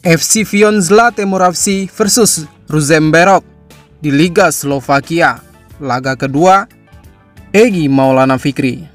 FC Vion Zlate Moravci versus Ružomberok di Liga Slovakia. Laga kedua, Egy Maulana Fikri.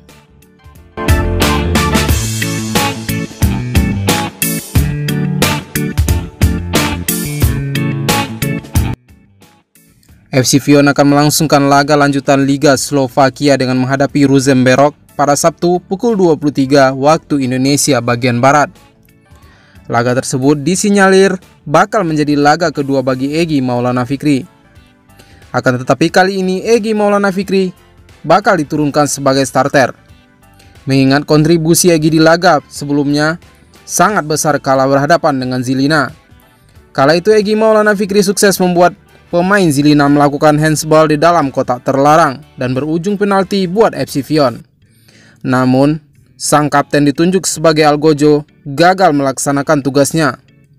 FC Vion akan melangsungkan laga lanjutan Liga Slovakia dengan menghadapi Ružomberok pada Sabtu pukul 23 waktu Indonesia bagian Barat. Laga tersebut disinyalir bakal menjadi laga kedua bagi Egy Maulana Fikri. Akan tetapi kali ini Egy Maulana Fikri bakal diturunkan sebagai starter. Mengingat kontribusi Egy di laga sebelumnya sangat besar kala berhadapan dengan Žilina. Kala itu Egy Maulana Fikri sukses membuat pemain Žilina melakukan handsball di dalam kotak terlarang dan berujung penalti buat FC Vion. Namun, sang kapten ditunjuk sebagai Algojo gagal melaksanakan tugasnya.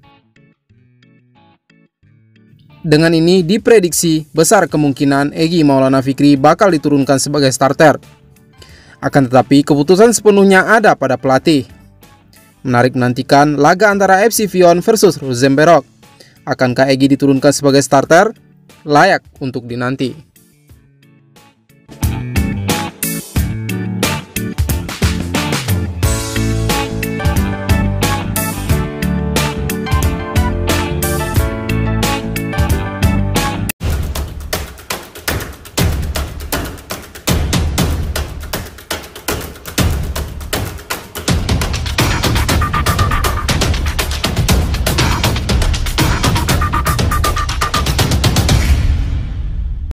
Dengan ini diprediksi besar kemungkinan Egy Maulana Fikri bakal diturunkan sebagai starter. Akan tetapi keputusan sepenuhnya ada pada pelatih. Menarik menantikan laga antara FC Vion versus Ružomberok. Akankah Egy diturunkan sebagai starter? Layak untuk dinanti.